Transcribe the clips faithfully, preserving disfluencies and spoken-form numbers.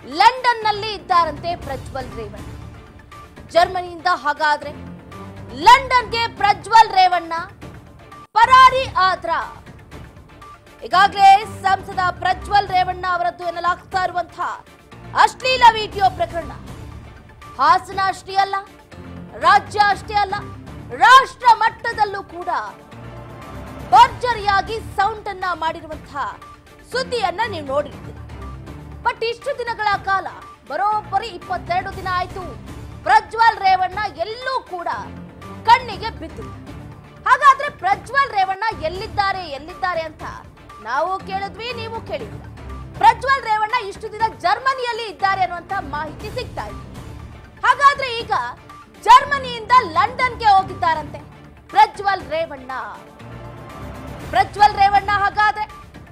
London ನಲ್ಲಿ ಇದ್ದಾರಂತೆ ಪ್ರಜ್ವಲ್ ರೇವಣ್ಣ. ಜರ್ಮನಿಯಿಂದ ಹಾಗಾದ್ರೆ ಲಂಡನ್ಗೆ ಪ್ರಜ್ವಲ್ ರೇವಣ್ಣ ಪರಾರಿ ಆದ್ರ? ಈಗಾಗಲೇ ಸಂಸದ ಪ್ರಜ್ವಲ್ ರೇವಣ್ಣ ಅವರದ್ದು ಎನ್ನಲಾಗ್ತಾ ಇರುವಂತಹ ಅಶ್ಲೀಲ ವಿಡಿಯೋ ಪ್ರಕರಣ ಹಾಸನ ಅಷ್ಟೇ ಅಲ್ಲ, ರಾಜ್ಯ ಅಷ್ಟೇ ಅಲ್ಲ, ರಾಷ್ಟ್ರ ಮಟ್ಟದಲ್ಲೂ ಕೂಡ ಭರ್ಜರಿಯಾಗಿ ಸೌಂಡ್ ಅನ್ನ ಮಾಡಿರುವಂತಹ ಸುದ್ದಿಯನ್ನ ನೀವು ನೋಡಿರ್ತೀರ. ಬಟ್ ಇಷ್ಟು ದಿನಗಳ ಕಾಲ ಬರೋಬ್ಬರಿ ಇಪ್ಪತ್ತೆರಡು ದಿನ ಆಯ್ತು ಪ್ರಜ್ವಲ್ ರೇವಣ್ಣ ಎಲ್ಲೂ ಕೂಡ ಕಣ್ಣಿಗೆ ಬಿದ್ದಿಲ್ಲ. ಹಾಗಾದ್ರೆ ಪ್ರಜ್ವಲ್ ರೇವಣ್ಣ ಎಲ್ಲಿದ್ದಾರೆ ಎಲ್ಲಿದ್ದಾರೆ ಅಂತ ನಾವು ಕೇಳಿದ್ವಿ, ನೀವು ಕೇಳಿದ್ವಿ. ಪ್ರಜ್ವಲ್ ರೇವಣ್ಣ ಇಷ್ಟು ದಿನ ಜರ್ಮನಿಯಲ್ಲಿ ಇದ್ದಾರೆ ಅನ್ನುವಂತ ಮಾಹಿತಿ ಸಿಗ್ತಾ ಇತ್ತು. ಹಾಗಾದ್ರೆ ಈಗ ಜರ್ಮನಿಯಿಂದ ಲಂಡನ್ಗೆ ಹೋಗಿದ್ದಾರಂತೆ ಪ್ರಜ್ವಲ್ ರೇವಣ್ಣ. ಪ್ರಜ್ವಲ್ ರೇವಣ್ಣ ಹಾಗಾದ್ರೆ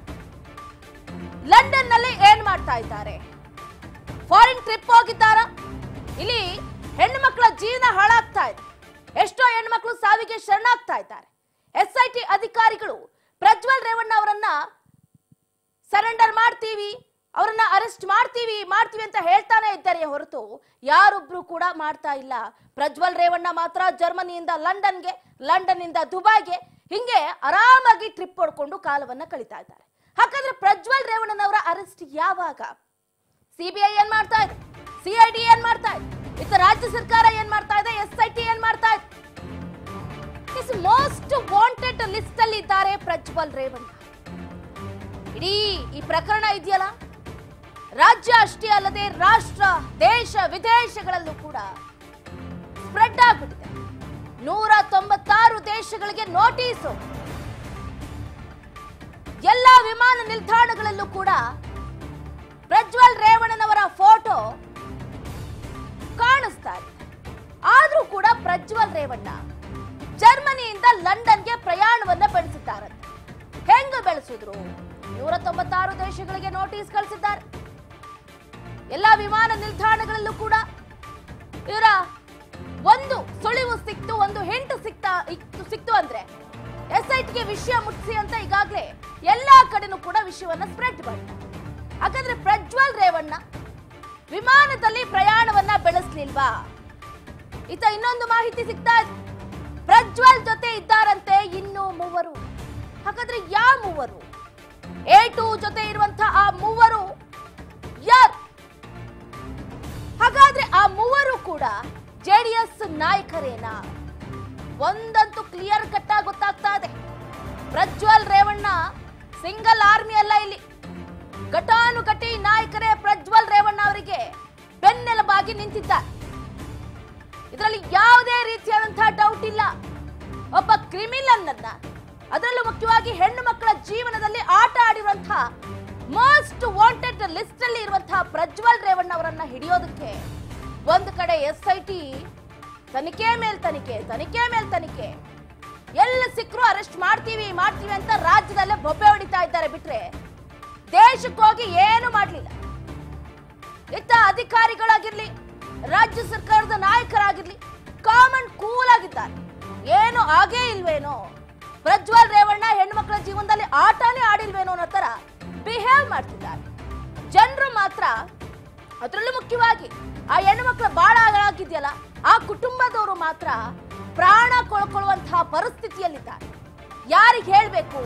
ಲಂಡನ್ ನಲ್ಲಿ ಏನ್ ಮಾಡ್ತಾ ಇದ್ದಾರೆ? ಫಾರಿನ್ ಟ್ರಿಪ್ ಹೋಗಿದ್ದಾರ? ಇಲ್ಲಿ ಹೆಣ್ಣು ಮಕ್ಕಳ ಜೀವನ ಹಾಳಾಗ್ತಾ ಇದೆ, ಎಷ್ಟೋ ಹೆಣ್ಣು ಮಕ್ಕಳು ಸಾವಿಗೆ ಶರಣಾಗ್ತಾ ಇದ್ದಾರೆ. ಎಸ್ ಐ ಟಿ ಅಧಿಕಾರಿಗಳು ಪ್ರಜ್ವಲ್ ರೇವಣ್ಣ ಅವರನ್ನ ಸರೆಂಡರ್ ಮಾಡ್ತೀವಿ, ಅವರನ್ನ ಅರೆಸ್ಟ್ ಮಾಡ್ತೀವಿ ಮಾಡ್ತೀವಿ ಅಂತ ಹೇಳ್ತಾನೆ ಇದ್ದಾರೆ ಹೊರತು ಯಾರೊಬ್ರು ಕೂಡ ಮಾಡ್ತಾ ಇಲ್ಲ. ಪ್ರಜ್ವಲ್ ರೇವಣ್ಣ ಮಾತ್ರ ಜರ್ಮನಿಯಿಂದ ಲಂಡನ್ಗೆ, ಲಂಡನ್ ಇಂದ ದುಬೈಗೆ ಹಿಂಗೆ ಆರಾಮಾಗಿ ಟ್ರಿಪ್ ಹೊಡ್ಕೊಂಡು ಕಾಲವನ್ನ ಕಳೀತಾ ಇದ್ದಾರೆ. ಹಾಗಾದ್ರೆ ಪ್ರಜ್ವಲ್ ರೇವಣ್ಣನವರ ಅರೆಸ್ಟ್ ಯಾವಾಗ? ಸಿಬಿಐ ಏನ್ ಮಾಡ್ತಾ ಇದೆ? ಸಿಐಡಿ ಏನ್ ಮಾಡ್ತಾ ಇದೆ? ಇತ್ತ ರಾಜ್ಯ ಸರ್ಕಾರ ಏನ್ ಮಾಡ್ತಾ ಇದೆ? ಎಸ್ ಐ ಟಿ ಏನ್ ಮಾಡ್ತಾ ಇದೆ? ಇಸ್ ಮೋಸ್ಟ್ ವಾಂಟೆಡ್ ಲಿಸ್ಟ್ ಅಲ್ಲಿ ಇದ್ದಾರೆ ಪ್ರಜ್ವಲ್ ರೇವಣ್ಣ. ಇಡೀ ಈ ಪ್ರಕರಣ ಇದೆಯಲ್ಲ, ರಾಜ್ಯ ಅಷ್ಟೇ ಅಲ್ಲದೆ ರಾಷ್ಟ್ರ, ದೇಶ ವಿದೇಶಗಳಲ್ಲೂ ಕೂಡ ಸ್ಪ್ರೆಡ್ ಆಗ್ಬಿಟ್ಟಿದೆ. ನೂರ ತೊಂಬತ್ತಾರು ದೇಶಗಳಿಗೆ ನೋಟಿಸು, ಎಲ್ಲ ವಿಮಾನ ನಿಲ್ದಾಣಗಳಲ್ಲೂ ಕೂಡ ಪ್ರಜ್ವಲ್ ರೇವಣ್ಣನವರ ಫೋಟೋ ಕಾಣಿಸ್ತಾ ಇದೆ. ಆದ್ರೂ ಕೂಡ ಪ್ರಜ್ವಲ್ ರೇವಣ್ಣ ಜರ್ಮನಿಯಿಂದ ಲಂಡನ್ಗೆ ಪ್ರಯಾಣವನ್ನ ಬೆಳೆಸಿದ್ದಾರಂತೆ. ಹೆಂಗ ಬೆಳೆಸಿದ್ರು? ನೂರ ತೊಂಬತ್ತಾರು ದೇಶಗಳಿಗೆ ನೋಟಿಸ್ ಕಳಿಸಿದ್ದಾರೆ. ಎಲ್ಲ ವಿಮಾನ ನಿಲ್ದಾಣಗಳಲ್ಲೂ ಕೂಡ ಇವರ ಒಂದು ಸುಳಿವು ಸಿಕ್ತು, ಒಂದು ಹಿಂಟ್ ಸಿಕ್ತಾ ಸಿಕ್ತು ಅಂದ್ರೆ ಎಸ್ ಐ ಟಿಗೆ ವಿಷಯ ಮುಟ್ಟಿಸಿ ಅಂತ ಈಗಾಗಲೇ ಎಲ್ಲಾ ಕಡೆನೂ ಕೂಡ ವಿಷಯವನ್ನ ಸ್ಪ್ರೆಡ್ ಮಾಡಿದ್ದಾರೆ. ಹಾಗಾದ್ರೆ ಪ್ರಜ್ವಲ್ ರೇವಣ್ಣ ವಿಮಾನದಲ್ಲಿ ಪ್ರಯಾಣವನ್ನ ಬೆಳೆಸಲಿಲ್ವಾ? ಇತ ಇನ್ನೊಂದು ಮಾಹಿತಿ ಸಿಗ್ತಾ ಇದೆ, ಪ್ರಜ್ವಲ್ ಜೊತೆ ಇದ್ದಾರಂತೆ ಇನ್ನು ಮೂವರು. ಹಾಗಾದ್ರೆ ಯಾವ ಮೂವರು? ಎ ಟು ಜೊತೆ ಇರುವಂತಹ ಆ ಮೂವರು ಯಾರು? ಹಾಗಾದ್ರೆ ಆ ಮೂವರು ಕೂಡ ಜೆಡಿಎಸ್ ನಾಯಕರೇನಾ? ಒಂದಂತೂ ಕ್ಲಿಯರ್ ಕಟ್ ಆಗಿ ಗೊತ್ತಾಗ್ತಾ ಇದೆ, ಪ್ರಜ್ವಲ್ ರೇವಣ್ಣ ಸಿಂಗಲ್ ಆರ್ಮಿ ಅಲ್ಲ, ಇಲ್ಲಿ ಘಟಾನುಘಟಿ ನಾಯಕರೇ ಪ್ರಜ್ವಲ್ ರೇವಣ್ಣ ಅವರಿಗೆ ಬೆನ್ನೆಲುಬಾಗಿ ನಿಂತಿದ್ದಾರೆ. ಇದರಲ್ಲಿ ಯಾವುದೇ ರೀತಿಯಾದಂತಹ ಡೌಟ್ ಇಲ್ಲ. ಒಬ್ಬ ಕ್ರಿಮಿನಲ್ ಅನ್ನ, ಅದರಲ್ಲೂ ಮುಖ್ಯವಾಗಿ ಹೆಣ್ಣು ಮಕ್ಕಳ ಜೀವನದಲ್ಲಿ ಆಟ ಆಡಿರುವಂತಹ ಮೋಸ್ಟ್ ವಾಂಟೆಡ್ ಲಿಸ್ಟ್ ಅಲ್ಲಿ ಇರುವಂತಹ ಪ್ರಜ್ವಲ್ ರೇವಣ್ಣ ಅವರನ್ನ ಹಿಡಿಯೋದಕ್ಕೆ ಒಂದು ಕಡೆ ಎಸ್ ಐ ಟಿ ತನಿಖೆ ಮೇಲ್ ತನಿಖೆ, ತನಿಖೆ ಮೇಲ್ ತನಿಖೆ, ಎಲ್ಲ ಸಿಕ್ಕರು ಅರೆಸ್ಟ್ ಮಾಡ್ತೀವಿ ಮಾಡ್ತೀವಿ ಅಂತ ರಾಜ್ಯದಲ್ಲೇ ಬೊಬ್ಬೆ ಹೊಡಿತಾ ಇದ್ದಾರೆ. ಬಿಟ್ರೆ ದೇಶಕ್ಕೆ ಹೋಗಿ ಏನು ಮಾಡ್ಲಿಲ್ಲ. ಇತ್ತ ಅಧಿಕಾರಿಗಳಾಗಿರ್ಲಿ, ರಾಜ್ಯ ಸರ್ಕಾರದ ನಾಯಕರಾಗಿರ್ಲಿ ಕಾಮನ್ ಕೂಲ್ ಆಗಿದ್ದಾರೆ. ಏನು ಆಗೇ ಇಲ್ವೇನೋ, ಪ್ರಜ್ವಲ್ ರೇವಣ್ಣ ಹೆಣ್ಣು ಮಕ್ಕಳ ಜೀವನದಲ್ಲಿ ಆಟನೇ ಆಡಿಲ್ವೇನೋ ಅನ್ನೋ ತರ ಬಿಹೇವ್ ಮಾಡ್ತಿದ್ದಾರೆ. ಜನರು ಮಾತ್ರ, ಅದರಲ್ಲೂ ಮುಖ್ಯವಾಗಿ ಆ ಹೆಣ್ಣು ಮಕ್ಕಳ ಬಾಳ ಆಗಿದೆಯಲ್ಲ, ಆ ಕುಟುಂಬದವರು ಮಾತ್ರ ಪ್ರಾಣ ಕಳ್ಕೊಳ್ಳುವಂತಹ ಪರಿಸ್ಥಿತಿಯಲ್ಲಿದ್ದಾರೆ. ಯಾರಿಗೆ ಹೇಳ್ಬೇಕು?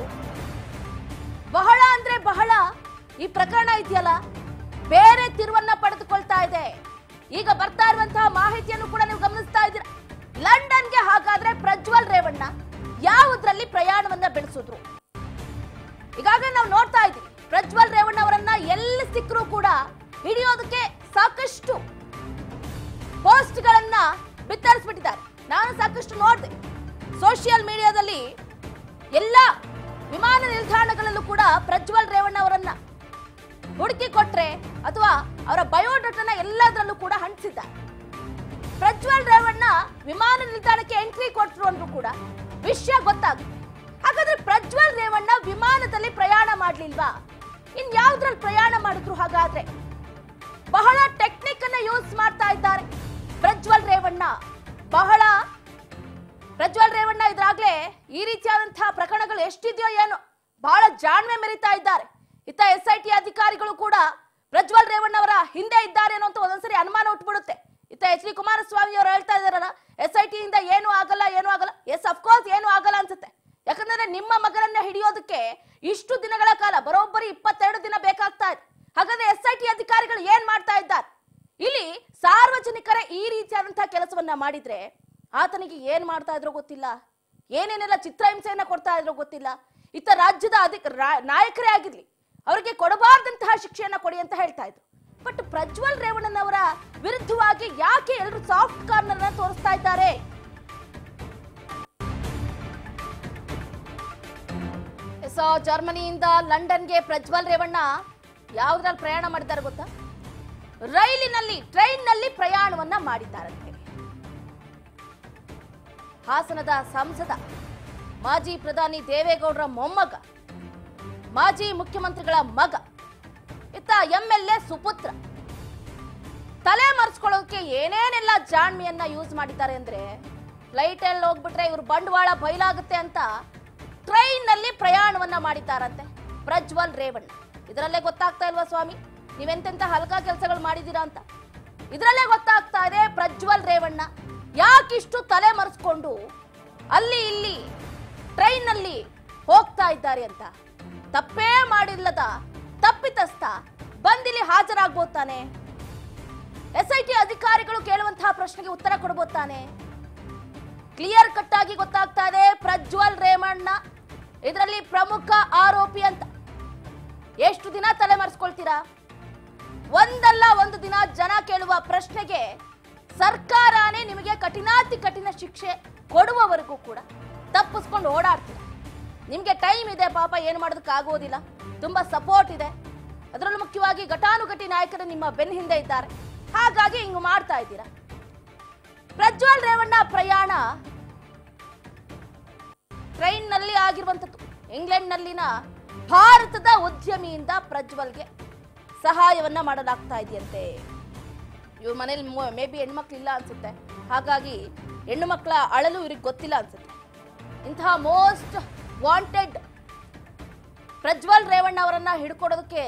ಬಹಳ ಅಂದ್ರೆ ಬಹಳ ಈ ಪ್ರಕರಣ ಇದೆಯಲ್ಲ ಬೇರೆ ತಿರುವನ್ನ ಪಡೆದುಕೊಳ್ತಾ ಇದೆ. ಈಗ ಬರ್ತಾ ಇರುವಂತಹ ಮಾಹಿತಿಯನ್ನು ಕೂಡ ನೀವು ಗಮನಿಸ್ತಾ ಇದ್ದೀರಾ. ಲಂಡನ್ಗೆ ಹಾಗಾದ್ರೆ ಪ್ರಜ್ವಲ್ ರೇವಣ್ಣ ಯಾವುದ್ರಲ್ಲಿ ಪ್ರಯಾಣವನ್ನ ಬೆಳೆಸಿದ್ರು? ಈಗಾಗಲೇ ನಾವು ನೋಡ್ತಾ ಇದ್ದೀವಿ, ಪ್ರಜ್ವಲ್ ರೇವಣ್ಣ ಅವರನ್ನ ಎಲ್ಲಿ ಸಿಕ್ಕರೂ ಕೂಡ ಹಿಡಿಯೋದಕ್ಕೆ ಸಾಕಷ್ಟು ಪೋಸ್ಟ್ ಗಳನ್ನ ಬಿತ್ತರಿಸ್ಬಿಟ್ಟಿದ್ದಾರೆ. ನಾನು ಸಾಕಷ್ಟು ನೋಡಿದೆ ಸೋಷಿಯಲ್ ಮೀಡಿಯಾದಲ್ಲಿ, ಎಲ್ಲ ವಿಮಾನ ನಿಲ್ದಾಣಗಳಲ್ಲೂ ಕೂಡ ಪ್ರಜ್ವಲ್ ರೇವಣ್ಣ ಅವರನ್ನ ಹುಡುಕಿ ಕೊಟ್ರೆ ಅಥವಾ ಅವರ ಬಯೋಡಾಟನ ಎಲ್ಲದರಲ್ಲೂ ಕೂಡ ಹಂಚಿದ್ದಾರೆ. ಪ್ರಜ್ವಲ್ ರೇವಣ್ಣ ವಿಮಾನ ನಿಲ್ದಾಣಕ್ಕೆ ಎಂಟ್ರಿ ಕೊಟ್ಟರು ಅಂದ್ರೂ ಕೂಡ ವಿಷಯ ಗೊತ್ತಾಗುತ್ತೆ. ಹಾಗಾದ್ರೆ ಪ್ರಜ್ವಲ್ ರೇವಣ್ಣ ವಿಮಾನದಲ್ಲಿ ಪ್ರಯಾಣ ಮಾಡ್ಲಿಲ್ವಾ? ಇನ್ ಯಾವ್ದ್ರಲ್ಲಿ ಪ್ರಯಾಣ ಮಾಡಿದ್ರು? ಹಾಗಾದ್ರೆ ಬಹಳ ಟೆಕ್ನಿಕ್ ಅನ್ನ ಯೂಸ್ ಮಾಡ್ತಾ ಇದ್ದಾರೆ ಪ್ರಜ್ವಲ್ ರೇವಣ್ಣ. ಬಹಳ ಪ್ರಜ್ವಲ್ ರೇವಣ್ಣ ಇದ್ರಾಗ್ಲೇ ಈ ರೀತಿಯಾದಂತಹ ಪ್ರಕರಣಗಳು ಎಷ್ಟಿದೆಯೋ ಏನೋ ಬಹಳ ಜಾಣ್ಮೆ ಮೆರಿತಾ ಇದ್ದಾರೆ. ಇತ್ತ ಎಸ್ ಐ ಟಿ ಅಧಿಕಾರಿಗಳು ಕೂಡ ಪ್ರಜ್ವಲ್ ರೇವಣ್ಣ ಅವರ ಹಿಂದೆ ಇದ್ದಾರೇನೋ ಅಂತ ಒಂದೊಂದ್ಸರಿ ಅನುಮಾನ ಹುಟ್ಟುಬಿಡುತ್ತೆ. ಇತ್ತ ಎಚ್ ಡಿ ಕುಮಾರಸ್ವಾಮಿ ಅವರು ಹೇಳ್ತಾ ಇದಾರಲ್ಲ, ಎಸ್ ಐ ಟಿ ಇಂದ ಏನು ಆಗಲ್ಲ ಏನು ಆಗಲ್ಲ. ಎಸ್ ಅಫ್ಕೋರ್ಸ್ ಏನು ಆಗಲ್ಲ ಅನ್ಸುತ್ತೆ. ಯಾಕಂದ್ರೆ ನಿಮ್ಮ ಮಗನನ್ನ ಹಿಡಿಯೋದಕ್ಕೆ ಇಷ್ಟು ದಿನಗಳ ಕಾಲ ಬರೋಬ್ಬರಿ ಇಪ್ಪತ್ತೆರಡು ದಿನ ಬೇಕಾಗ್ತಾ ಇದೆ. ಹಾಗಾದ್ರೆ ಎಸ್ ಐ ಟಿ ಅಧಿಕಾರಿಗಳು ಏನ್ ಮಾಡ್ತಾ ಇದ್ದಾರೆ? ಇಲ್ಲಿ ಸಾರ್ವಜನಿಕರ ಈ ರೀತಿಯಾದಂತಹ ಕೆಲಸವನ್ನ ಮಾಡಿದ್ರೆ ಆತನಿಗೆ ಏನ್ ಮಾಡ್ತಾ ಇದ್ರೋ ಗೊತ್ತಿಲ್ಲ, ಏನೇನೆಲ್ಲ ಚಿತ್ರಹಿಂಸೆಯನ್ನ ಕೊಡ್ತಾ ಇದ್ರೋ ಗೊತ್ತಿಲ್ಲ. ಇತ್ತ ರಾಜ್ಯದ ಅಧಿಕ ನಾಯಕರೇ ಆಗಿರ್ಲಿ, ಅವರಿಗೆ ಕೊಡಬಾರ್ದಂತಹ ಶಿಕ್ಷೆಯನ್ನ ಕೊಡಿ ಅಂತ ಹೇಳ್ತಾ ಇದ್ರು. ಬಟ್ ಪ್ರಜ್ವಲ್ ರೇವಣ್ಣನವರ ವಿರುದ್ಧವಾಗಿ ಯಾಕೆ ಎಲ್ಲರೂ ಸಾಫ್ಟ್ ಕಾರ್ನರ್ ತೋರಿಸ್ತಾ ಇದ್ದಾರೆ? ಜರ್ಮನಿಯಿಂದ ಲಂಡನ್ಗೆ ಪ್ರಜ್ವಲ್ ರೇವಣ್ಣ ಯಾವ್ದ್ರಲ್ಲಿ ಪ್ರಯಾಣ ಮಾಡಿದ್ದಾರೆ ಗೊತ್ತಾ? ರೈಲಿನಲ್ಲಿ, ಟ್ರೈನ್ ನಲ್ಲಿ ಪ್ರಯಾಣವನ್ನ ಮಾಡಿದ್ದಾರಂತೆ. ಹಾಸನದ ಸಂಸದ, ಮಾಜಿ ಪ್ರಧಾನಿ ದೇವೇಗೌಡರ ಮೊಮ್ಮಗ, ಮಾಜಿ ಮುಖ್ಯಮಂತ್ರಿಗಳ ಮಗ, ಇತ್ತ ಎಂ ಎಲ್ ಎ ಸುಪುತ್ರ, ತಲೆ ಮರೆಸ್ಕೊಳ್ಳೋಕೆ ಏನೇನೆಲ್ಲ ಜಾಣ್ಮೆಯನ್ನ ಯೂಸ್ ಮಾಡಿದ್ದಾರೆ ಅಂದ್ರೆ, ಫ್ಲೈಟ್ ಅಲ್ಲಿ ಹೋಗ್ಬಿಟ್ರೆ ಇವ್ರ ಬಂಡವಾಳ ಬಯಲಾಗುತ್ತೆ ಅಂತ ಟ್ರೈನ್ ನಲ್ಲಿ ಪ್ರಯಾಣವನ್ನ ಮಾಡಿದ್ದಾರಂತೆ ಪ್ರಜ್ವಲ್ ರೇವಣ್ಣ. ಇದರಲ್ಲೇ ಗೊತ್ತಾಗ್ತಾ ಇಲ್ವಾ ಸ್ವಾಮಿ ನೀವೆಂತೆಂತ ಹಲ್ಕಾ ಕೆಲಸಗಳು ಮಾಡಿದೀರಾ ಅಂತ? ಇದರಲ್ಲೇ ಗೊತ್ತಾಗ್ತಾ ಇದೆ ಪ್ರಜ್ವಲ್ ರೇವಣ್ಣ ಯಾಕಿಷ್ಟು ತಲೆ ಮರೆಸ್ಕೊಂಡು ಅಲ್ಲಿ ಇಲ್ಲಿ ಟ್ರೈನ್ ನಲ್ಲಿ ಹೋಗ್ತಾ ಇದ್ದಾರೆ ಅಂತ. ತಪ್ಪೇ ಮಾಡಿಲ್ಲದ ತಪ್ಪಿತಸ್ಥ ಬಂದಿಲ್ಲಿ ಹಾಜರಾಗ್ಬೋದು ತಾನೆ? ಎಸ್ ಐ ಟಿ ಅಧಿಕಾರಿಗಳು ಕೇಳುವಂತಹ ಪ್ರಶ್ನೆಗೆ ಉತ್ತರ ಕೊಡಬಹುದು ತಾನೆ? ಕ್ಲಿಯರ್ ಕಟ್ ಆಗಿ ಗೊತ್ತಾಗ್ತಾ ಇದೆ ಪ್ರಜ್ವಲ್ ರೇವಣ್ಣ ಇದರಲ್ಲಿ ಪ್ರಮುಖ ಆರೋಪಿ ಅಂತ. ಎಷ್ಟು ದಿನ ತಲೆ ಮರೆಸ್ಕೊಳ್ತೀರಾ? ಒಂದಲ್ಲ ಒಂದು ದಿನ ಜನ ಕೇಳುವ ಪ್ರಶ್ನೆಗೆ ಸರ್ಕಾರನೇ ನಿಮಗೆ ಕಠಿಣಾತಿ ಕಠಿಣ ಶಿಕ್ಷೆ ಕೊಡುವವರೆಗೂ ಕೂಡ ತಪ್ಪಿಸ್ಕೊಂಡು ಓಡಾಡ್ತೀರ. ನಿಮ್ಗೆ ಟೈಮ್ ಇದೆ ಪಾಪ, ಏನು ಮಾಡೋದಕ್ಕೆ ಆಗೋದಿಲ್ಲ. ತುಂಬಾ ಸಪೋರ್ಟ್ ಇದೆ, ಅದರಲ್ಲೂ ಮುಖ್ಯವಾಗಿ ಘಟಾನುಘಟಿ ನಾಯಕರು ನಿಮ್ಮ ಬೆನ್ನ ಹಿಂದೆ ಇದ್ದಾರೆ. ಹಾಗಾಗಿ ಹಿಂಗ್ ಮಾಡ್ತಾ ಇದ್ದೀರಾ. ಪ್ರಜ್ವಲ್ ರೇವಣ್ಣ ಪ್ರಯಾಣ ಟ್ರೈನ್ ನಲ್ಲಿ ಆಗಿರುವಂತದ್ದು. ಇಂಗ್ಲೆಂಡ್ ನಲ್ಲಿನ ಭಾರತದ ಉದ್ಯಮಿಯಿಂದ ಪ್ರಜ್ವಲ್ಗೆ ಸಹಾಯವನ್ನ ಮಾಡಲಾಗ್ತಾ ಇದೆಯಂತೆ. ಇವ್ರ ಮನೇಲಿ ಮೇ ಬಿ ಹೆಣ್ಮಕ್ಳು ಇಲ್ಲ ಅನ್ಸುತ್ತೆ, ಹಾಗಾಗಿ ಹೆಣ್ಣು ಮಕ್ಕಳ ಅಳಲು ಇವ್ರಿಗೆ ಗೊತ್ತಿಲ್ಲ ಅನ್ಸುತ್ತೆ. ಇಂತಹ ಮೋಸ್ಟ್ ವಾಂಟೆಡ್ ಪ್ರಜ್ವಲ್ ರೇವಣ್ಣ ಅವರನ್ನ ಹಿಡ್ಕೊಡೋದಕ್ಕೆ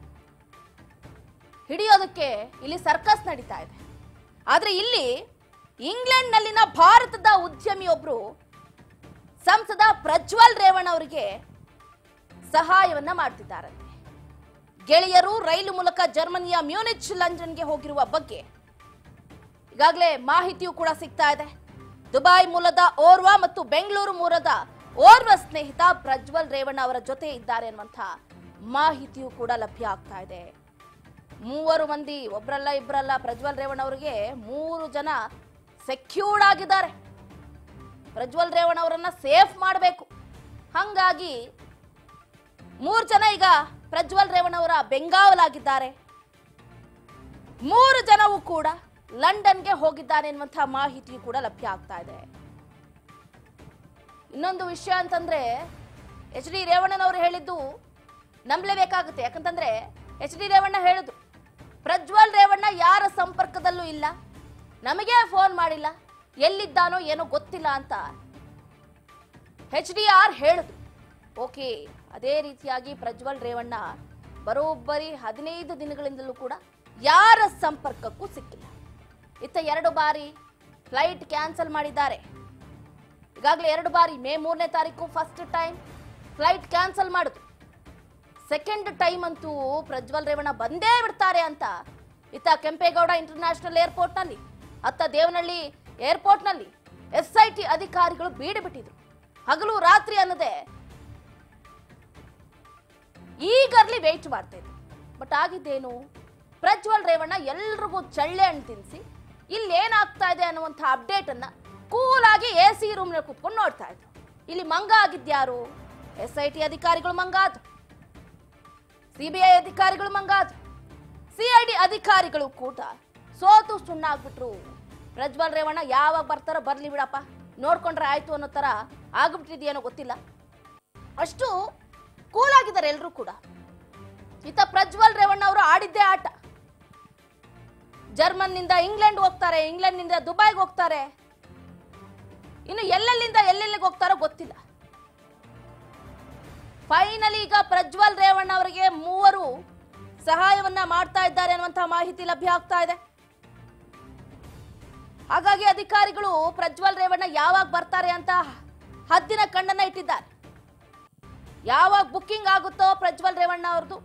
ಹಿಡಿಯೋದಕ್ಕೆ ಇಲ್ಲಿ ಸರ್ಕಸ್ ನಡೀತಾ ಇದೆ. ಆದ್ರೆ ಇಲ್ಲಿ ಇಂಗ್ಲೆಂಡ್ ನಲ್ಲಿನ ಭಾರತದ ಉದ್ಯಮಿಯೊಬ್ರು ಸಂಸದ ಪ್ರಜ್ವಲ್ ರೇವಣ್ಣ ಅವರಿಗೆ ಸಹಾಯವನ್ನ ಮಾಡ್ತಿದ್ದಾರಂತೆ. ಗೆಳೆಯರು ರೈಲು ಮೂಲಕ ಜರ್ಮನಿಯ ಮ್ಯೂನಿಚ್ ಲಂಡನ್ಗೆ ಹೋಗಿರುವ ಬಗ್ಗೆ ಈಗಾಗಲೇ ಮಾಹಿತಿಯೂ ಕೂಡ ಸಿಗ್ತಾ ಇದೆ. ದುಬೈ ಮೂಲದ ಓರ್ವ ಮತ್ತು ಬೆಂಗಳೂರು ಮೂಲದ ಓರ್ವ ಸ್ನೇಹಿತ ಪ್ರಜ್ವಲ್ ರೇವಣ್ಣ ಅವರ ಜೊತೆ ಇದ್ದಾರೆ ಅನ್ನುವಂಥ ಮಾಹಿತಿಯೂ ಕೂಡ ಲಭ್ಯ ಆಗ್ತಾ ಇದೆ. ಮೂವರು ಮಂದಿ, ಒಬ್ರಲ್ಲ ಇಬ್ರಲ್ಲ, ಪ್ರಜ್ವಲ್ ರೇವಣ್ಣ ಅವರಿಗೆ ಮೂರು ಜನ ಸೆಕ್ಯೂರ್ಡ್ ಆಗಿದ್ದಾರೆ. ಪ್ರಜ್ವಲ್ ರೇವಣ್ಣ ಅವರನ್ನ ಸೇಫ್ ಮಾಡಬೇಕು. ಹಂಗಾಗಿ ಮೂರು ಜನ ಈಗ ಪ್ರಜ್ವಲ್ ರೇವಣ್ಣ ಅವರ ಬೆಂಗಾವಲಾಗಿದ್ದಾರೆ. ಮೂರು ಜನವೂ ಕೂಡ ಲಂಡನ್ಗೆ ಹೋಗಿದ್ದಾರೆ ಎನ್ನುವಂತಹ ಮಾಹಿತಿಯು ಕೂಡ ಲಭ್ಯ ಆಗ್ತಾ ಇದೆ. ಇನ್ನೊಂದು ವಿಷಯ ಅಂತಂದ್ರೆ, ಎಚ್ ಡಿ ರೇವಣ್ಣನವರು ಹೇಳಿದ್ದು ನಂಬಲೇಬೇಕಾಗುತ್ತೆ. ಯಾಕಂತಂದ್ರೆ ಎಚ್ ಡಿ ರೇವಣ್ಣ ಹೇಳಿದ್ರು, ಪ್ರಜ್ವಲ್ ರೇವಣ್ಣ ಯಾರ ಸಂಪರ್ಕದಲ್ಲೂ ಇಲ್ಲ, ನಮಗೆ ಫೋನ್ ಮಾಡಿಲ್ಲ, ಎಲ್ಲಿದ್ದಾನೋ ಏನೋ ಗೊತ್ತಿಲ್ಲ ಅಂತ ಎಚ್ ಡಿ ಆರ್ ಹೇಳಿದ್ರು. ಓಕೆ, ಅದೇ ರೀತಿಯಾಗಿ ಪ್ರಜ್ವಲ್ ರೇವಣ್ಣ ಬರೋಬ್ಬರಿ ಹದಿನೈದು ದಿನಗಳಿಂದಲೂ ಕೂಡ ಯಾರ ಸಂಪರ್ಕಕ್ಕೂ ಸಿಕ್ಕಿಲ್ಲ. ಇತ್ತ ಎರಡು ಬಾರಿ ಫ್ಲೈಟ್ ಕ್ಯಾನ್ಸಲ್ ಮಾಡಿದ್ದಾರೆ. ಈಗಾಗಲೇ ಎರಡು ಬಾರಿ, ಮೇ ಮೂರನೇ ತಾರೀಕು ಫಸ್ಟ್ ಟೈಮ್ ಫ್ಲೈಟ್ ಕ್ಯಾನ್ಸಲ್ ಮಾಡಿದ್ರು. ಸೆಕೆಂಡ್ ಟೈಮ್ ಅಂತೂ ಪ್ರಜ್ವಲ್ ರೇವಣ್ಣ ಬಂದೇ ಬಿಡ್ತಾರೆ ಅಂತ ಇತ್ತ ಕೆಂಪೇಗೌಡ ಇಂಟರ್ನ್ಯಾಷನಲ್ ಏರ್ಪೋರ್ಟ್ ನಲ್ಲಿ, ಅತ್ತ ದೇವನಹಳ್ಳಿ ಏರ್ಪೋರ್ಟ್ ನಲ್ಲಿ ಎಸ್ ಐ ಟಿ ಅಧಿಕಾರಿಗಳು ಬೀಡು ಬಿಟ್ಟಿದ್ರು. ಹಗಲು ರಾತ್ರಿ ಅನ್ನದೆ ಈಗರ್ಲಿ ವೇಟ್ ಮಾಡ್ತಾ ಇದ್ರು. ಬಟ್ ಆಗಿದ್ದೇನು, ಪ್ರಜ್ವಲ್ ರೇವಣ್ಣ ಎಲ್ರಿಗೂ ಚಳ್ಳೆ ಹಣ್ಣು ತಿನ್ನಿಸಿ ಇಲ್ಲಿ ಏನಾಗ್ತಾ ಇದೆ ಅನ್ನುವಂಥ ಅಪ್ಡೇಟ್ ಅನ್ನ ಕೂಲ್ ಆಗಿ ಎ ಸಿ ರೂಮ್ ನಲ್ಲಿ ಕೂತ್ಕೊಂಡು ನೋಡ್ತಾ ಇದ್ರು. ಇಲ್ಲಿ ಮಂಗ ಆಗಿದ್ಯಾರು? ಎಸ್ ಐ ಟಿ ಅಧಿಕಾರಿಗಳು ಮಂಗ ಆದ್ರು, ಸಿಬಿಐ ಅಧಿಕಾರಿಗಳು ಮಂಗ ಆದ್ರು, ಸಿಐಡಿ ಅಧಿಕಾರಿಗಳು ಕೂಡ ಸೋತು ಸುಣ್ಣಾಗ್ಬಿಟ್ರು. ಪ್ರಜ್ವಲ್ ರೇವಣ್ಣ ಯಾವಾಗ ಬರ್ತಾರೋ ಬರ್ಲಿ ಬಿಡಪ್ಪ, ನೋಡ್ಕೊಂಡ್ರೆ ಆಯ್ತು ಅನ್ನೋ ತರ ಆಗ್ಬಿಟ್ಟಿದೆಯೇನೋ ಗೊತ್ತಿಲ್ಲ. ಅಷ್ಟು ಕೂಲ್ ಆಗಿದ್ದಾರೆ ಎಲ್ರು ಕೂಡ. ಇತ್ತ ಪ್ರಜ್ವಲ್ ರೇವಣ್ಣ ಅವರು ಆಡಿದ್ದೇ ಆಟ. ಜರ್ಮನ್ ನಿಂದ ಇಂಗ್ಲೆಂಡ್ ಹೋಗ್ತಾರೆ, ಇಂಗ್ಲೆಂಡ್ ನಿಂದ ದುಬೈಗೆ ಹೋಗ್ತಾರೆ, ಇನ್ನು ಎಲ್ಲೆಲ್ಲಿಂದ ಎಲ್ಲೆಲ್ಲಿಗೆ ಹೋಗ್ತಾರೋ ಗೊತ್ತಿಲ್ಲ. ಫೈನಲಿ ಈಗ ಪ್ರಜ್ವಲ್ ರೇವಣ್ಣ ಅವರಿಗೆ ಮೂವರು ಸಹಾಯವನ್ನ ಮಾಡ್ತಾ ಇದ್ದಾರೆ ಅನ್ನುವಂತಹ ಮಾಹಿತಿ ಲಭ್ಯ ಆಗ್ತಾ ಇದೆ. ಹಾಗಾಗಿ ಅಧಿಕಾರಿಗಳು ಪ್ರಜ್ವಲ್ ರೇವಣ್ಣ ಯಾವಾಗ ಬರ್ತಾರೆ ಅಂತ ಹದ್ದಿನ ಕಣ್ಣನ್ನ ಇಟ್ಟಿದ್ದಾರೆ. ಯಾವಾಗ ಬುಕ್ಕಿಂಗ್ ಆಗುತ್ತೋ ಪ್ರಜ್ವಲ್ ರೇವಣ್ಣ ಅವ್ರದ್ದು,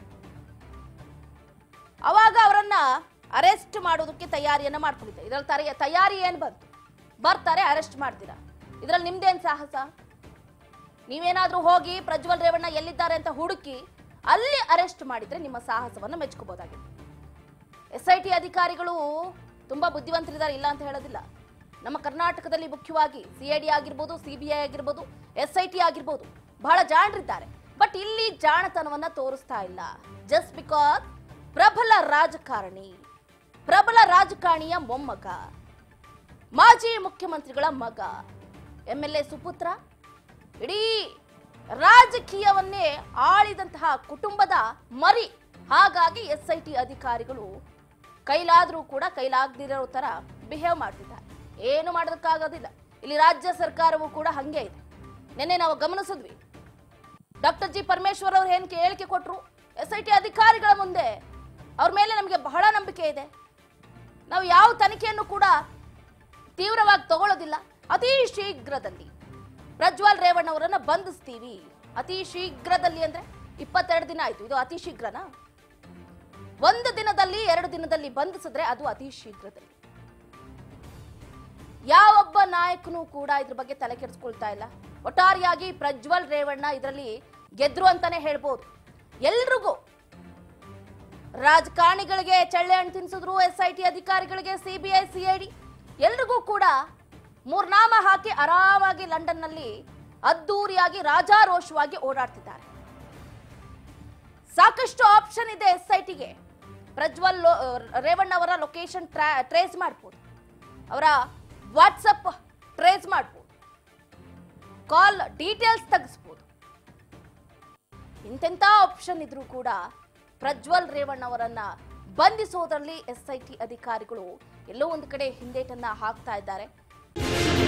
ಅವಾಗ ಅವರನ್ನ ಅರೆಸ್ಟ್ ಮಾಡೋದಕ್ಕೆ ತಯಾರಿಯನ್ನ ಮಾಡ್ಕೊಂಡಿದ್ದಾರೆ. ಇದ್ರಲ್ಲಿ ತಯಾರಿ ಏನ್ ಬಂತು? ಬರ್ತಾರೆ, ಅರೆಸ್ಟ್ ಮಾಡ್ತೀರಾ. ಇದ್ರಲ್ಲಿ ನಿಮ್ದೇನ್ ಸಾಹಸ? ನೀವೇನಾದ್ರೂ ಹೋಗಿ ಪ್ರಜ್ವಲ್ ರೇವಣ್ಣ ಎಲ್ಲಿದ್ದಾರೆ ಅಂತ ಹುಡುಕಿ ಅಲ್ಲಿ ಅರೆಸ್ಟ್ ಮಾಡಿದ್ರೆ ನಿಮ್ಮ ಸಾಹಸವನ್ನ ಮೆಚ್ಕೋಬಹುದಾಗಿದೆ. ಎಸ್ ಐ ಟಿ ಅಧಿಕಾರಿಗಳು ತುಂಬಾ ಬುದ್ಧಿವಂತರಿದ್ದಾರೆ, ಇಲ್ಲ ಅಂತ ಹೇಳೋದಿಲ್ಲ. ನಮ್ಮ ಕರ್ನಾಟಕದಲ್ಲಿ ಮುಖ್ಯವಾಗಿ ಸಿ ಐ ಡಿ ಆಗಿರ್ಬೋದು, ಸಿ ಬಿ ಐ ಆಗಿರ್ಬೋದು, ಎಸ್ ಐ ಟಿ ಆಗಿರ್ಬೋದು, ಬಹಳ ಜಾಣರಿದ್ದಾರೆ. ಬಟ್ ಇಲ್ಲಿ ಜಾಣತನವನ್ನ ತೋರಿಸ್ತಾ ಇಲ್ಲ. ಜಸ್ಟ್ ಬಿಕಾಸ್ ಪ್ರಬಲ ರಾಜಕಾರಣಿ, ಪ್ರಬಲ ರಾಜಕಾರಣಿಯ ಮೊಮ್ಮಗ, ಮಾಜಿ ಮುಖ್ಯಮಂತ್ರಿಗಳ ಮಗ, ಎಂ ಎಲ್ ಎ ಸುಪುತ್ರ, ಇಡೀ ರಾಜಕೀಯವನ್ನೇ ಆಳಿದಂತಹ ಕುಟುಂಬದ ಮರಿ. ಹಾಗಾಗಿ ಎಸ್ ಐ ಟಿ ಅಧಿಕಾರಿಗಳು ಕೈಲಾದ್ರೂ ಕೂಡ ಕೈಲಾಗದಿರೋ ತರ ಬಿಹೇವ್ ಮಾಡ್ತಿದ್ದಾರೆ. ಏನು ಮಾಡೋದಕ್ಕಾಗೋದಿಲ್ಲ. ಇಲ್ಲಿ ರಾಜ್ಯ ಸರ್ಕಾರವೂ ಕೂಡ ಹಂಗೆ ಇದೆ. ನಿನ್ನೆ ನಾವು ಗಮನಿಸಿದ್ವಿ, ಡಾಕ್ಟರ್ ಜಿ ಪರಮೇಶ್ವರ್ ಅವರು ಏನ್ ಹೇಳಿಕೆ ಕೊಟ್ರು ಎಸ್ ಐ ಟಿ ಅಧಿಕಾರಿಗಳ ಮುಂದೆ. ಅವ್ರ ಮೇಲೆ ನಮಗೆ ಬಹಳ ನಂಬಿಕೆ ಇದೆ. ನಾವು ಯಾವ ತನಿಖೆಯನ್ನು ಕೂಡ ತೀವ್ರವಾಗಿ ತಗೊಳ್ಳೋದಿಲ್ಲ. ಅತಿ ಶೀಘ್ರದಲ್ಲಿ ಪ್ರಜ್ವಲ್ ರೇವಣ್ಣ ಅವರನ್ನ ಬಂಧಿಸ್ತೀವಿ. ಅತಿ ಶೀಘ್ರದಲ್ಲಿ ಅಂದ್ರೆ ಇಪ್ಪತ್ತೆರಡು ದಿನ ಆಯ್ತು, ಇದು ಅತಿ ಶೀಘ್ರನಾ? ಒಂದು ದಿನದಲ್ಲಿ ಎರಡು ದಿನದಲ್ಲಿ ಬಂಧಿಸಿದ್ರೆ ಅದು ಅತಿ ಶೀಘ್ರದಲ್ಲಿ. ಯಾವೊಬ್ಬ ನಾಯಕನೂ ಕೂಡ ಇದ್ರ ಬಗ್ಗೆ ತಲೆ ಕೆಡಿಸ್ಕೊಳ್ತಾ ಇಲ್ಲ. ಒಟ್ಟಾರೆಯಾಗಿ ಪ್ರಜ್ವಲ್ ರೇವಣ್ಣ ಇದರಲ್ಲಿ ಗೆದ್ರು ಅಂತಾನೆ ಹೇಳ್ಬೋದು. ಎಲ್ರಿಗೂ, ರಾಜಕಾರಣಿಗಳಿಗೆ ಚಳ್ಳೆ ಹಣ್ಣು ತಿನ್ಸಿದ್ರು, ಎಸ್ ಐ ಟಿ ಅಧಿಕಾರಿಗಳಿಗೆ, C B I C I D ಎಲ್ರಿಗೂ ಕೂಡ ಮೂರ್ನಾಮ ಹಾಕಿ ಆರಾಮಾಗಿ ಲಂಡನ್ ನಲ್ಲಿ ಅದ್ದೂರಿಯಾಗಿ ರಾಜಾರೋಷವಾಗಿ ಓಡಾಡ್ತಿದ್ದಾರೆ. ಸಾಕಷ್ಟು ಆಪ್ಷನ್ ಇದೆ ಎಸ್ ಐ ಟಿಗೆ. ಪ್ರಜ್ವಲ್ ರೇವಣ್ಣ ಅವರ ಲೊಕೇಶನ್ ಟ್ರೇಸ್ ಮಾಡಬಹುದು, ಅವರ ವಾಟ್ಸಪ್ ಟ್ರೇಸ್ ಮಾಡಬಹುದು, ಕಾಲ್ ಡೀಟೇಲ್ಸ್ ತೆಗೆಸಬಹುದು. ಇಂತೆಂತ ಆಪ್ಷನ್ ಇದ್ರೂ ಕೂಡ ಪ್ರಜ್ವಲ್ ರೇವಣ್ಣ ಅವರನ್ನ ಬಂಧಿಸೋದ್ರಲ್ಲಿ ಎಸ್ ಐ ಟಿ ಅಧಿಕಾರಿಗಳು ಎಲ್ಲೋ ಒಂದು ಕಡೆ ಹಿಂದೇಟನ್ನ ಹಾಕ್ತಾ ಇದ್ದಾರೆ.